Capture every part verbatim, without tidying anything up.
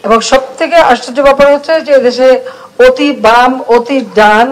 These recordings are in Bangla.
এবং সব থেকে আশ্চর্য ব্যাপার হচ্ছে যে দেশে অতি বাম অতি ডান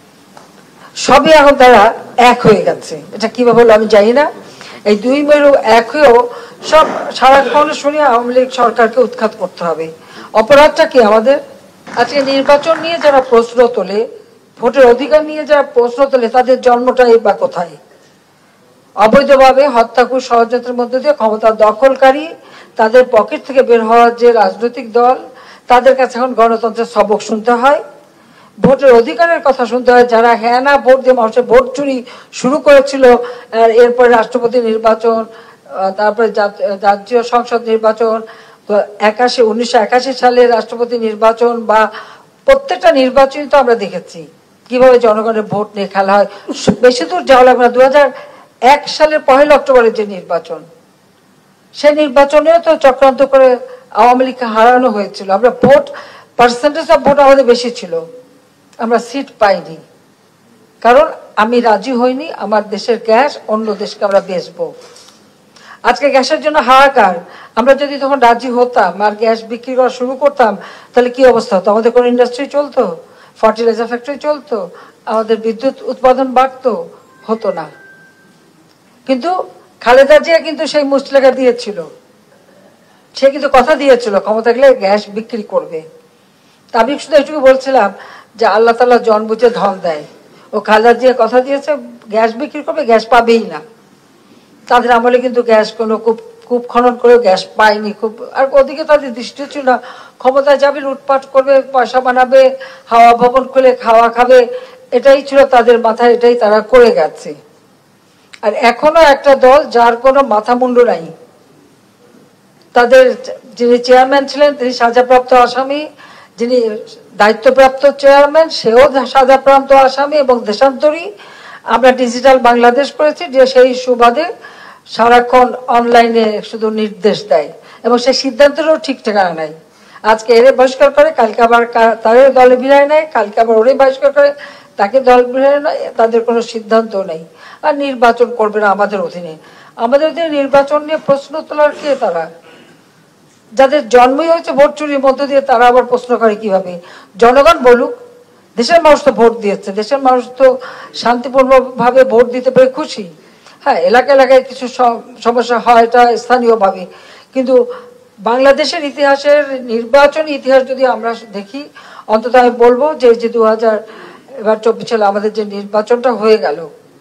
সবই এখন তারা এক হয়ে গেছে। এটা কিভাবে হলো আমি জানি না। এই দুই মেরু এক হয়েও সব সারাক্ষণ শুনি আওয়ামী লীগ সরকারকে উৎখাত করতে হবে। অপরাধটা কি আমাদের? আজকে নির্বাচন নিয়ে যারা প্রশ্ন তোলে, ভোটের অধিকার নিয়ে যারা প্রশ্ন তোলে, তাদের জন্মটাই বা কোথায়? অবৈধভাবে হত্যাকুর ষড়যন্ত্রের মধ্যে দিয়ে ক্ষমতা দখলকারী তাদের পকেট থেকে বের হওয়ার যে রাজনৈতিক দল, তাদের কাছে এখন গণতন্ত্রের সবক শুনতে হয়, ভোটের অধিকারের কথা শুনতে হয়। যারা হ্যাঁ না ভোট দিয়ে মানুষের ভোট চুরি শুরু করেছিল, এরপরে রাষ্ট্রপতি নির্বাচন, তারপরে জাতীয় সংসদ নির্বাচন, একাশি উনিশশো একাশি সালে রাষ্ট্রপতি নির্বাচন, বা প্রত্যেকটা নির্বাচনই তো আমরা দেখেছি কিভাবে জনগণের ভোট নিয়ে খেলা হয়। বেশি দূর যাওয়া লাগবে না, দু হাজার এক সালের পহেলা অক্টোবরের যে নির্বাচন, সেই নির্বাচনেও তো চক্রান্ত করে আওয়ামী লীগকে হারানো হয়েছিল। আমরা ভোট পার্সেন্টেজ অফ ভোট আমাদের বেশি ছিল, আমরা সিট পাইনি, কারণ আমি রাজি হইনি আমার দেশের গ্যাস অন্য দেশকে আমরা বেচবো। আজকে গ্যাসের জন্য হাহাকার। আমরা যদি তখন রাজি হতাম আর গ্যাস বিক্রি করা শুরু করতাম, তাহলে কি অবস্থা হতো? আমাদের কোনো ইন্ডাস্ট্রি চলতো? ফার্টিলাইজার ফ্যাক্টরি চলতো? আমাদের বিদ্যুৎ উৎপাদন বাড়তো? হতো না। কিন্তু খালেদা জিয়া কিন্তু সেই মুচলেখা দিয়েছিল, সে কিন্তু কথা দিয়েছিল ক্ষমতা গেলে গ্যাস বিক্রি করবে। তা আমি শুধু এটুকু বলছিলাম যে আল্লাহ তাআলা জন বুঝে ধন দেয়, ও খালেদা জিয়া কথা দিয়েছে গ্যাস বিক্রি করবে, গ্যাস পাবেই না। তাদের আমলে কিন্তু গ্যাস কোনো কূপ কূপ খনন করেও গ্যাস পায়নি। খুব আর ওদিকে তাদের দৃষ্টি ছিল না, ক্ষমতায় যাবে, লুটপাট করবে, পয়সা বানাবে, হাওয়া ভবন খুলে খাওয়া খাবে, এটাই ছিল তাদের মাথায়, এটাই তারা করে গেছে। আর এখনো একটা দল যার কোনো মাথা মুন্ডু নাই। তাদের যিনি চেয়ারম্যান ছিলেন তিনি সাজাপ্রাপ্ত আসামি, যিনি দায়িত্বপ্রাপ্ত চেয়ারম্যান সেও সাজাপ্রাপ্ত আসামি এবং দেশান্তরী। আমরা ডিজিটাল বাংলাদেশ করেছি যে সেই সুবাদে সারাক্ষণ অনলাইনে শুধু নির্দেশ দেয় এবং সেই সিদ্ধান্তেরও ঠিক ঠিকানা নাই। আজকে এরে বহিষ্কার করে, কালকে আবার তাদের দলে বিরায় নেয়, কালকে আবার ওরে বহিষ্কার করে, তাকে দল বিরায় নেয়। তাদের কোনো সিদ্ধান্ত নেই। আর নির্বাচন করবে না আমাদের অধীনে। আমাদের অধীনে নির্বাচন নিয়ে প্রশ্ন তোলার কে? তারা যাদের জন্মই হয়েছে ভোট চুরির মধ্য দিয়ে, তারা আবার প্রশ্ন করে কিভাবে? জনগণ বলুক, দেশের মানুষ তো ভোট দিয়েছে, দেশের মানুষ তো শান্তিপূর্ণভাবে ভোট দিতে পেরে খুশি। হ্যাঁ, এলাকা এলাকায় কিছু সমস্যা হয়, এটা স্থানীয়ভাবে, কিন্তু বাংলাদেশের ইতিহাসের নির্বাচন ইতিহাস যদি আমরা দেখি, অন্তত আমি বলবো যে যে দু হাজার এবার চব্বিশ সালে আমাদের যে নির্বাচনটা হয়ে গেল,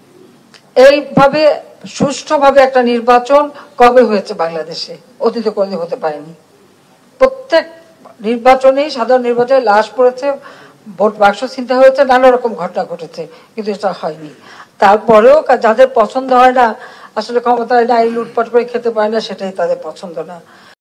এইভাবে সুষ্ঠুভাবে একটা নির্বাচন কবে হয়েছে বাংলাদেশে? অতীতে কোনোদিন হতে পারেনি। প্রত্যেক নির্বাচনেই, সাধারণ নির্বাচনে লাশ পড়েছে, ভোট বাক্স ছিনতাই হয়েছে, নানা রকম ঘটনা ঘটেছে, কিন্তু এটা হয়নি। তারপরেও যাদের পছন্দ হয় না, আসলে ক্ষমতায় নাই, লুটপাট করে খেতে পারে না, সেটাই তাদের পছন্দ না।